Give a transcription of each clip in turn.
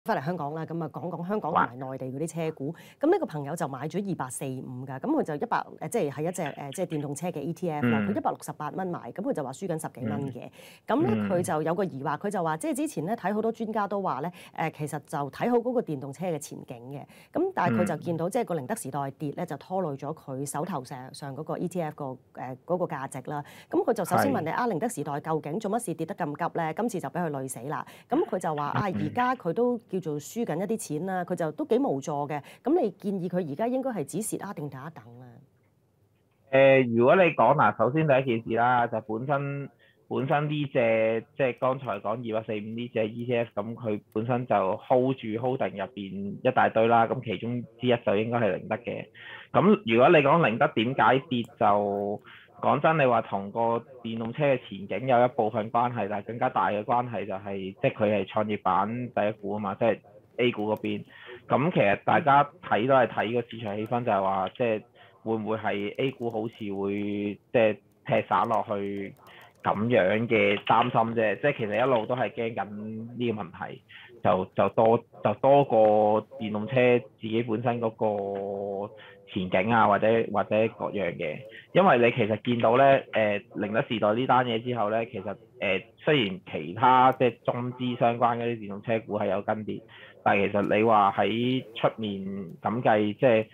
翻嚟香港啦，咁啊講講香港同哇埋內地嗰啲車股。咁呢個朋友就買咗2845㗎，咁佢就即係一隻即係電動車嘅 ETF 啦。佢168蚊買，咁佢就話輸緊10幾蚊嘅。咁咧佢就有個疑惑，佢就話即係之前咧睇好多專家都話咧其實就睇好嗰個電動車嘅前景嘅。咁但係佢就見到即係個寧德時代跌咧，就拖累咗佢手頭上嗰個 ETF 嗰個價值啦。咁佢就首先問你寧德時代究竟做乜事跌得咁急咧？今次就俾佢累死啦。咁佢就話而家佢都叫做輸緊一啲錢啦，佢就都幾無助嘅。咁你建議佢而家應該係止蝕啊，定等一等咧？ 如果你講嗱，首先第一件事啦，就本身呢隻即係剛才講2845呢隻 ETF，咁佢本身就 hold 住 holding 入邊一大堆啦，咁其中之一就應該係寧德嘅。咁如果你講寧德點解跌，就講真，你話同個電動車嘅前景有一部分關係，但係更加大嘅關係就係即係佢係創業板第一股啊嘛，即係 A 股嗰邊。咁其實大家睇都係睇個市場氣氛，就係話即係會唔會係 A 股好似會即係踢散落去咁樣嘅擔心啫。即係其實一路都係驚緊呢個問題，就多過電動車自己本身嗰個前景啊，或者各樣嘅。因為你其實見到咧，寧德時代呢單嘢之後咧，其實雖然其他即係中資相關嗰啲電動車股係有跟跌，但係其實你話喺出面咁計，即係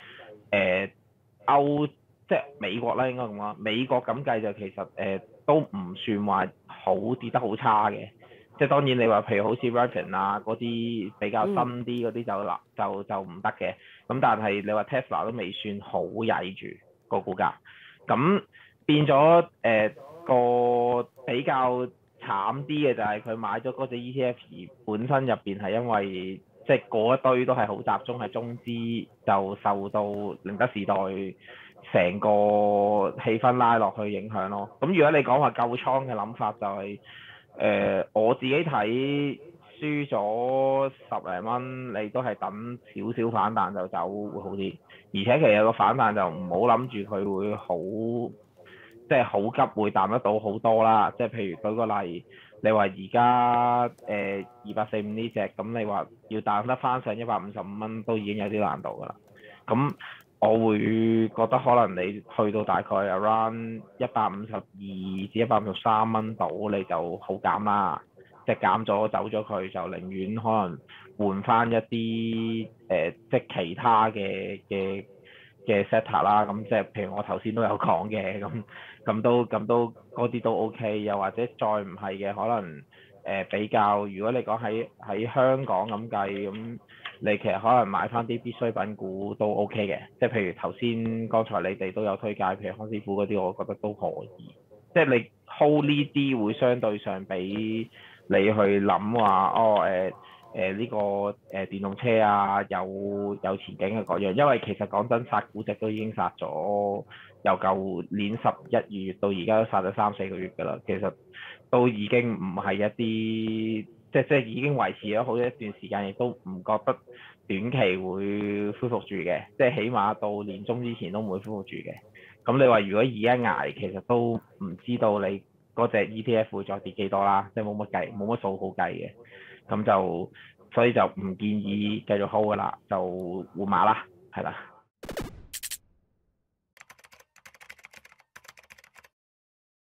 即係美國啦，應該咁講，美國咁計就其實都唔算話好跌得好差嘅。即係當然你話譬如好似 Rivian 啊嗰啲比較新啲嗰啲就唔得嘅。咁但係你話 Tesla 都未算好曳住個股價，咁變咗個比較慘啲嘅就係佢買咗嗰隻 ETF， 而本身入邊係因為即係嗰一堆都係好集中係中資，就受到寧德時代成個氣氛拉落去影響咯。咁如果你講話救倉嘅諗法就係我自己睇輸咗10零蚊，你都係等少少反彈就走會好啲。而且其實個反彈就唔好諗住佢會好，即係好急會彈得到好多啦。即係譬如舉個例，你話而家2845呢隻，咁你話要彈得翻上155蚊都已經有啲難度㗎啦。咁我會覺得可能你去到大概 around 152至153蚊度，你就好減啦。即係減咗走咗佢，就寧願可能換翻一啲即係其他嘅 sector 啦。咁即係譬如我頭先都有講嘅，咁都嗰啲都 OK。又或者再唔係嘅，可能比較，如果你講喺香港咁計，咁你其實可能買翻啲必需品股都 OK 嘅。即係譬如頭先剛才你哋都有推介，譬如康師傅嗰啲，我覺得都可以。即係你 hold 呢啲會相對上比你去諗話呢個電動車啊有前景嘅嗰樣。因為其實講真，殺估值都已經殺咗由舊年11月到而家都殺咗3、4個月㗎啦。其實都已經唔係一啲即已經維持咗好一段時間，亦都唔覺得短期會恢復住嘅。即係起碼到年中之前都唔會恢復住嘅。咁你話如果而家捱，其實都唔知道你嗰隻 ETF 會再跌幾多啦，即係冇乜計，冇乜數好計嘅。咁就所以就唔建議繼續 hold 㗎啦，就換馬啦，係啦。